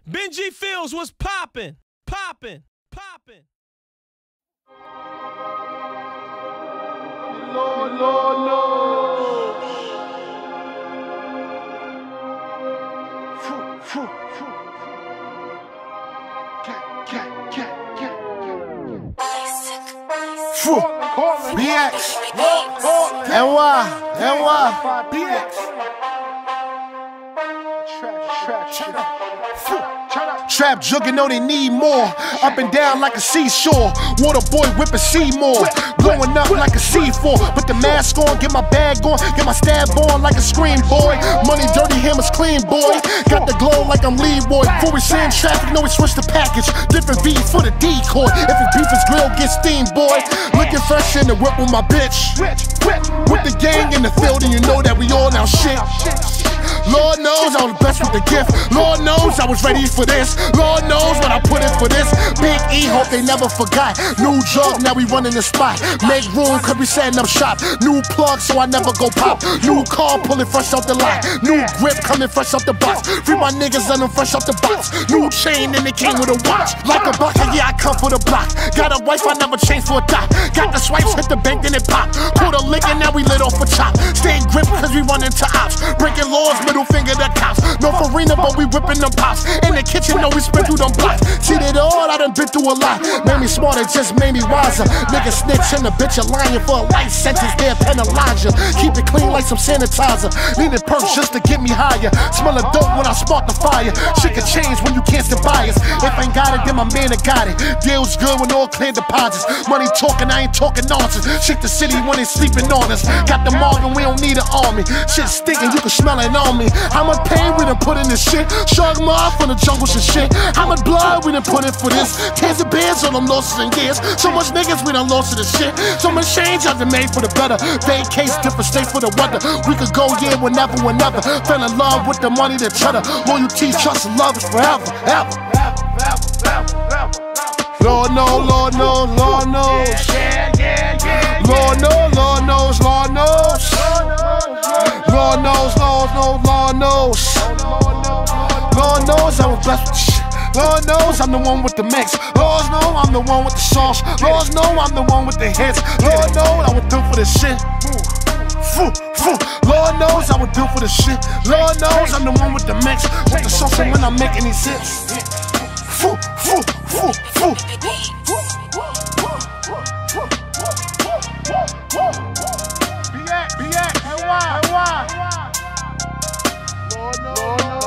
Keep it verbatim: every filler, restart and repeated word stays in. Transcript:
Benji Fields was popping, popping, popping. Lord, Lord, Lord. Foo, foo, foo. Cat, cat, cat, cat. Foo. B X. N Y. N Y. B X. Trap, trap, Foo. Trap jugging, know they need more. Up and down like a seashore. Water boy whipping Seymour. Blowing up like a C four. Put the mask on, get my bag on, get my stab on like a scream boy. Money dirty, hammers clean boy. Got the glow like I'm lead boy. Before we send traffic, know we switch the package. Different V for the decoy. If it beef is grill, get steam boy. Looking fresh in the whip with my bitch. With the gang in the field, and you know that we all now shit. Lord knows I was blessed with the gift. Lord knows I was ready for this. Lord knows what I put in for this. Big E, hope they never forgot. New drug, now we running the spot. Make room, cause we setting up shop. New plug, so I never go pop. New car, pulling fresh off the lot. New grip, coming fresh off the box. Free my niggas, let them fresh off the box. New chain, and they came with a watch. Like a bucket, yeah, I come for the block. Got a wife, I never change for a dot. Got the swipes, hit the bank, then it pop. Pull the lick, and now we lit off a chop. Stay grip, cause we run into ops. Breaking laws, middle finger to cops. No Farina, but we whipping them pops. In the kitchen, no, we spin through them blocks. See it all, I done been through a lot. Made me smarter, just made me wiser. Nigga snitch and the bitch a lying for a life sentence. There, penalize ya. Keep it clean like some sanitizer. Needed perks just to get me higher. Smell of dope when I spark the fire. Shit can change when you can't stand bias. If I ain't got it, then my man that got it. Deals good when all clear deposits. Money talking, I ain't talking nonsense. Shit the city when they sleeping on us. Got the Marvin, we don't need an army. Shit stinking, you can smell it on me. How much pain we done put in this shit? Shark mob from the jungles and shit. How much blood we done put in for this? Tens of bands on them losses in years. So much niggas we done lost to this shit. So much change I've been made for the better. Vacates, different states for the weather. We could go yeah whenever, whenever. Fell in love with the money, the cheddar. Loyalty, trust, and love is forever, ever. Lord knows, Lord knows, Lord knows. Lord knows, Lord knows, Lord knows. Lord knows, Lord knows, Lord knows. Lord knows I was blessed with shit. Lord knows I'm the one with the mix. Lord knows I'm the one with the sauce. Lord knows I'm the one with the hits. Lord knows I would do for this shit. Foo, foo. Lord knows I would do for this shit. Lord knows I'm the one with the mix. With the sauce when I'm making these hits. Foo, foo, foo, foo. B X, B X, N Y, N Y. Lord knows.